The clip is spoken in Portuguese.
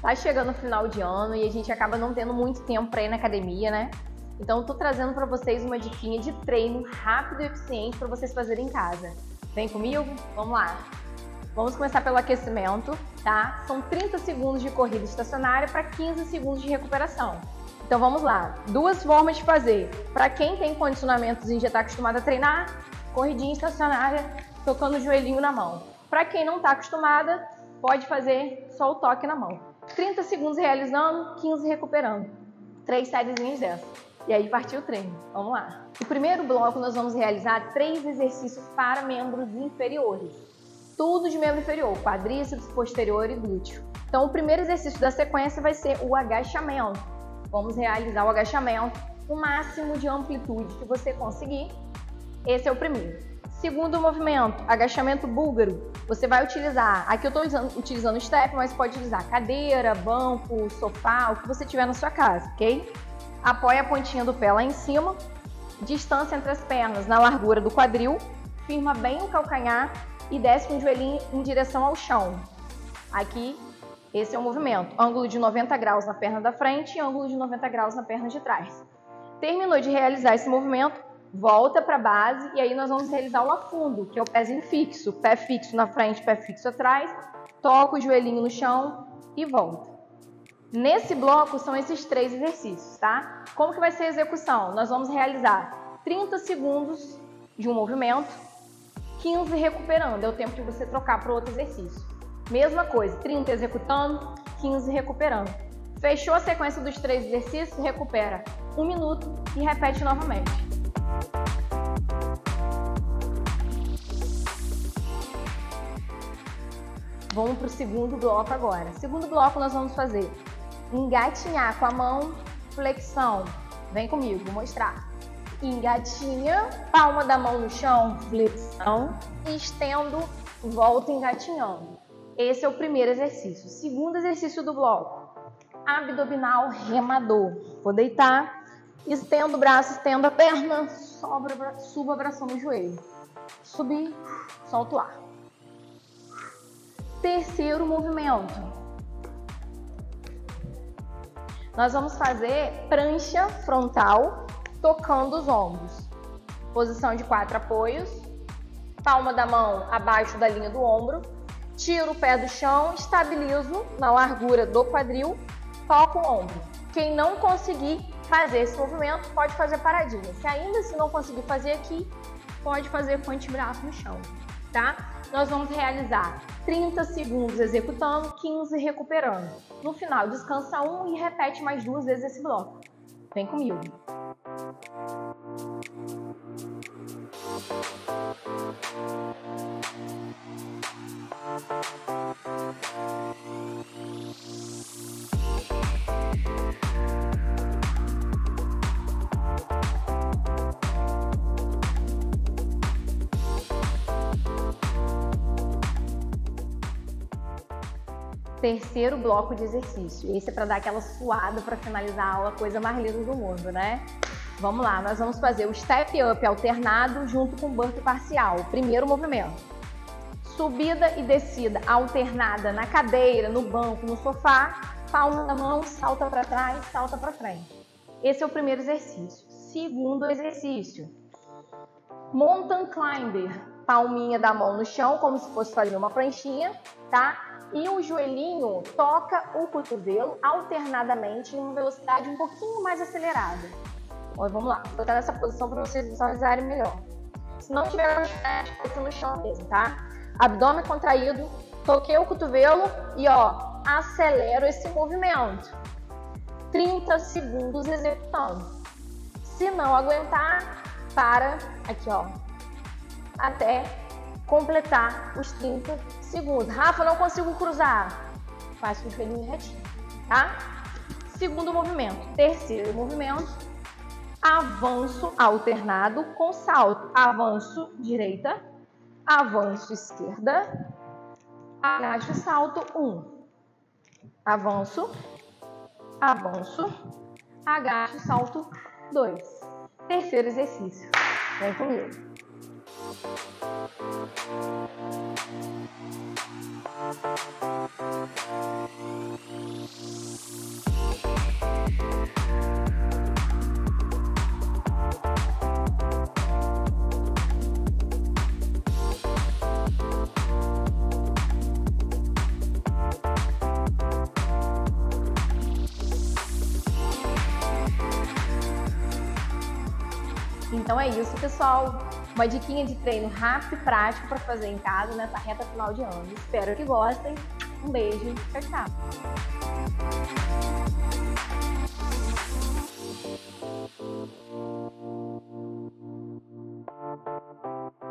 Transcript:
Tá chegando o final de ano e a gente acaba não tendo muito tempo para ir na academia, né? Então eu tô trazendo para vocês uma diquinha de treino rápido e eficiente para vocês fazerem em casa. Vem comigo? Vamos lá! Vamos começar pelo aquecimento, tá? São 30 segundos de corrida estacionária para 15 segundos de recuperação. Então vamos lá, duas formas de fazer. Para quem tem condicionamentozinho e já está acostumado a treinar, corridinha estacionária, tocando o joelhinho na mão. Para quem não está acostumada, pode fazer só o toque na mão. 30 segundos realizando, 15 recuperando. 3 sériezinhas dessa. E aí partiu o treino. Vamos lá. No primeiro bloco nós vamos realizar 3 exercícios para membros inferiores. Tudo de membro inferior, quadríceps, posterior e glúteo. Então o primeiro exercício da sequência vai ser o agachamento. Vamos realizar o agachamento no máximo de amplitude que você conseguir. Esse é o primeiro. Segundo movimento, agachamento búlgaro. Você vai utilizar, aqui eu estou utilizando step, mas pode utilizar cadeira, banco, sofá, o que você tiver na sua casa, ok? Apoia a pontinha do pé lá em cima, distância entre as pernas na largura do quadril, firma bem o calcanhar e desce com o joelhinho em direção ao chão. Aqui, esse é o movimento, ângulo de 90 graus na perna da frente e ângulo de 90 graus na perna de trás. Terminou de realizar esse movimento, volta para a base e aí nós vamos realizar o afundo, que é o pezinho fixo, pé fixo na frente, pé fixo atrás, toca o joelhinho no chão e volta. Nesse bloco são esses 3 exercícios, tá? Como que vai ser a execução? Nós vamos realizar 30 segundos de um movimento, 15 recuperando, é o tempo de você trocar para outro exercício. Mesma coisa, 30 executando, 15 recuperando. Fechou a sequência dos 3 exercícios, recupera 1 minuto e repete novamente. Vamos para o segundo bloco agora. Segundo bloco nós vamos fazer engatinhar com a mão, flexão. Vem comigo, vou mostrar. Engatinha, palma da mão no chão, flexão, estendo, volta engatinhando. Esse é o primeiro exercício. Segundo exercício do bloco, abdominal remador. Vou deitar, estendo o braço, estendo a perna, subo abraçando o joelho. Subir, solto o ar. Terceiro movimento. Nós vamos fazer prancha frontal, tocando os ombros. Posição de 4 apoios, palma da mão abaixo da linha do ombro, tiro o pé do chão, estabilizo na largura do quadril, toco o ombro. Quem não conseguir fazer esse movimento, pode fazer paradinha. Se ainda se não conseguir fazer aqui, pode fazer com o antebraço no chão, tá? Nós vamos realizar 30 segundos executando, 15 recuperando. No final, descansa 1 e repete mais 2 vezes esse bloco. Vem comigo. Terceiro bloco de exercício. Esse é para dar aquela suada para finalizar a aula, coisa mais linda do mundo, né? Vamos lá, nós vamos fazer o step up alternado junto com o burpee parcial. O primeiro movimento. Subida e descida alternada na cadeira, no banco, no sofá. Palma da mão, salta para trás, salta para frente. Esse é o primeiro exercício. Segundo exercício. Mountain climber. Palminha da mão no chão, como se fosse fazer uma pranchinha, tá? E o joelhinho toca o cotovelo alternadamente em uma velocidade um pouquinho mais acelerada. Ó, vamos lá, vou botar nessa posição para vocês visualizarem melhor. Se não tiver os pés, fica no chão mesmo, tá? Abdômen contraído, toquei o cotovelo e ó, acelero esse movimento. 30 segundos executando. Se não aguentar, para aqui, ó, até completar os 30 segundos. Rafa, não consigo cruzar. Faz com o joelhinho retinho, tá? Segundo movimento. Terceiro movimento. Avanço alternado com salto. Avanço direita. Avanço esquerda. Agacho, salto 1. Avanço. Avanço. Agacho, salto 2. Terceiro exercício. Vem comigo. Então é isso, pessoal. Uma diquinha de treino rápido e prático para fazer em casa nessa reta final de ano. Espero que gostem. Um beijo. Tchau, tchau.